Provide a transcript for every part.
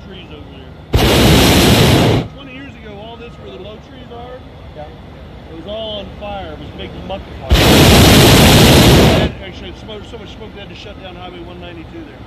trees over there. 20 years ago, all this where the low trees are, Yeah. it was all on fire. It was a big muck fire. Actually, it smoked, so much smoke they had to shut down Highway 192 there.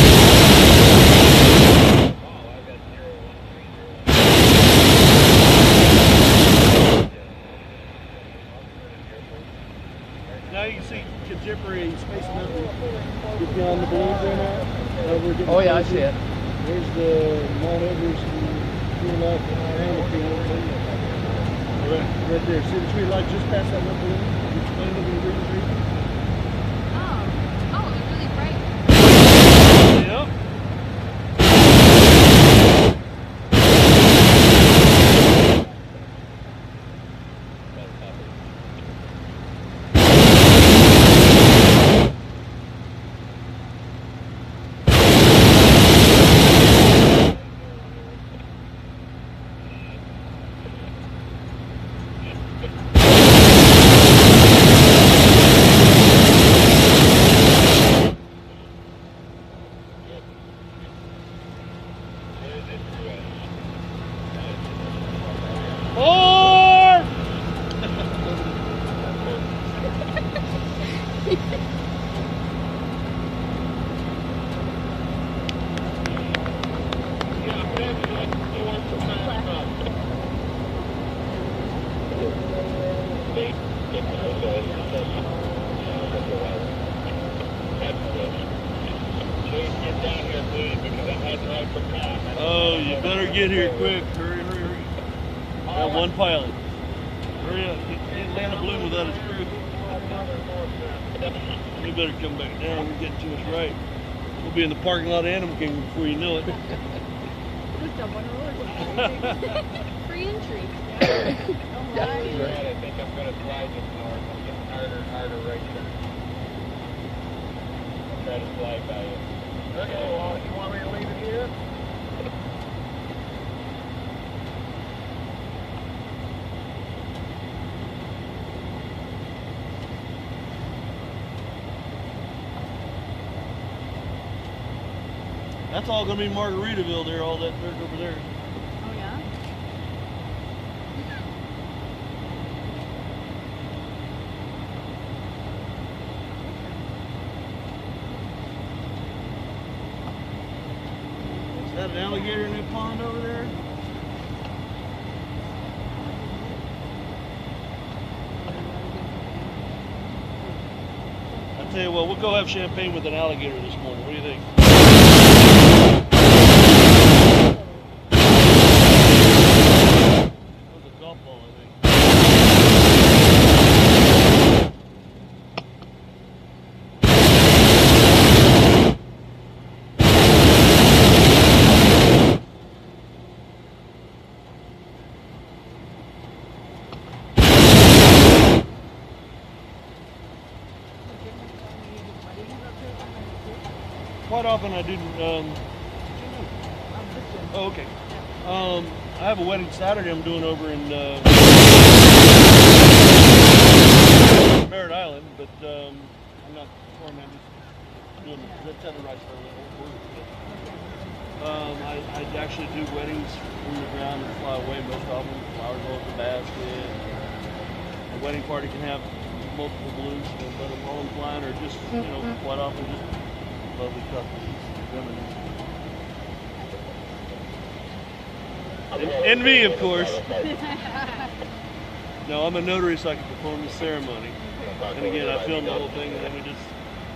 Now you can see contemporary Space Mountain. Get beyond the balloons there now. Oh yeah, I see it. There's the Mount Everest and Tree Light and right there. See the tree light just past that little balloon? It's flying over the green tree. Oh, it's really bright. Yep. Oh, you better get here quick. Hurry, hurry, hurry. Got one pilot. Hurry up. Can't land a balloon without his crew. You better come back down. We're getting to us right. We'll be in the parking lot of Animal Kingdom before you know it. Just jump on the roller. Free entry. Yeah. I think I'm going to slide this north. I'm getting harder and harder right here. I'll try to slide by you. Okay, well, you want me to leave it here? That's all going to be Margaritaville there, all that dirt over there. Oh, yeah? Is that an alligator in that pond over there? I tell you what, we'll go have champagne with an alligator this morning. What do you think? Quite often I do. Oh, okay. I have a wedding Saturday I'm doing over in Merritt Island, but I'm not performing. I'm just doing that's at the right I actually do weddings from the ground and fly away most of them. Flowers go in the basket. A wedding party can have multiple balloons, but I'm all flying or just quite often just lovely couples. And me, of course. No, I'm a notary, so I can perform the ceremony. And again, I filmed the whole thing, and then we just